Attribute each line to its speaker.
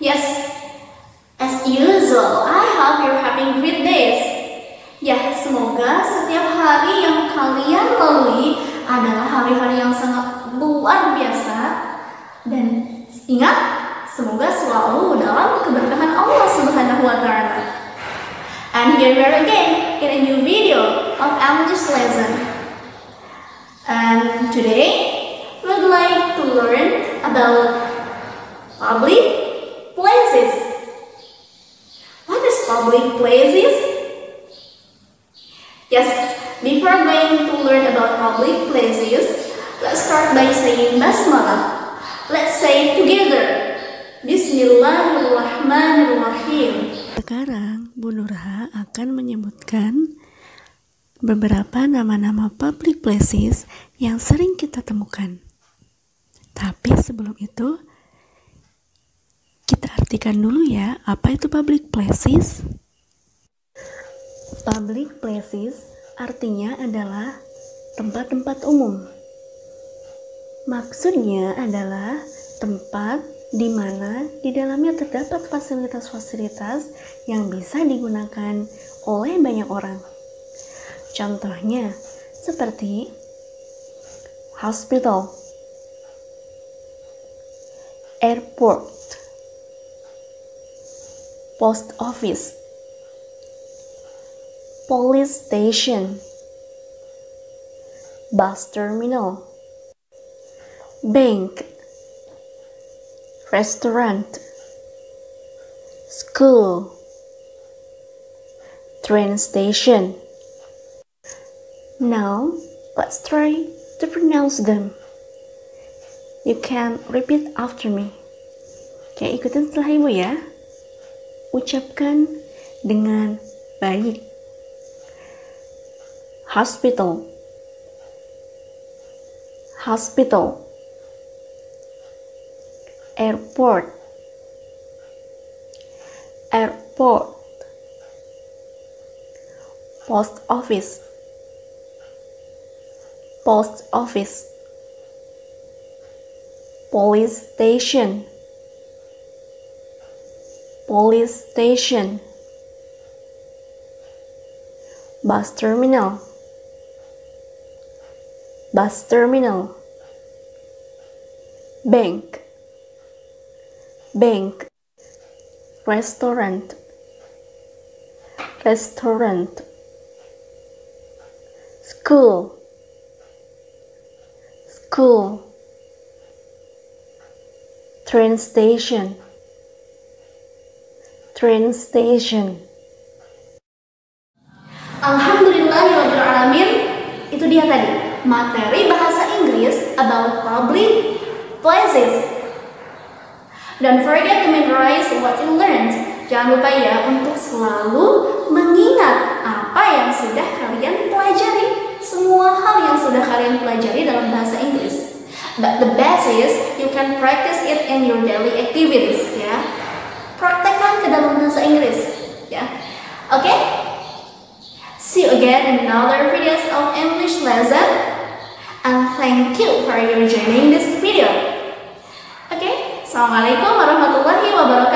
Speaker 1: Yes, as usual, I hope you're having great days. Ya, semoga setiap hari yang kalian lalui adalah hari-hari yang sangat luar biasa. Dan ingat, semoga selalu dalam keberkahan Allah Subhanahu wa Ta'ala. And here we are again in a new video of English lesson. And today, we'd like to learn about public places. What is public places? Yes, before going to learn about public places, let's start by saying Basmalah. Let's say together. Bismillahirrahmanirrahim.
Speaker 2: Sekarang Bu Nurha akan menyebutkan beberapa nama-nama public places yang sering kita temukan. Tapi sebelum itu, kita artikan dulu ya, apa itu public places? Public places artinya adalah tempat-tempat umum. Maksudnya adalah tempat di mana di dalamnya terdapat fasilitas-fasilitas yang bisa digunakan oleh banyak orang. Contohnya seperti hospital, airport, post office, police station, bus terminal, bank, restaurant, school, train station. Now, let's try to pronounce them. You can repeat after me. Oke, ikutin setelah ibu ya. Ucapkan dengan baik. Hospital, hospital. Airport, airport. Post office, post office. Police station, police station. Bus terminal, bus terminal. Bank, bank. Restaurant, restaurant. School, school. Train station, train station.
Speaker 1: Alhamdulillahirrahmanirrahim. Itu dia tadi materi bahasa Inggris about public places. Don't forget to memorize what you learned. Jangan lupa ya untuk selalu mengingat apa yang sudah kalian pelajari. Semua hal yang sudah kalian pelajari dalam bahasa Inggris. But the best is you can practice it in your daily activities, ya. Praktekkan ke dalam bahasa Inggris, ya. Okay? See you again in another videos of English lesson. And thank you for your joining this video. Okay? Assalamualaikum warahmatullahi wabarakatuh.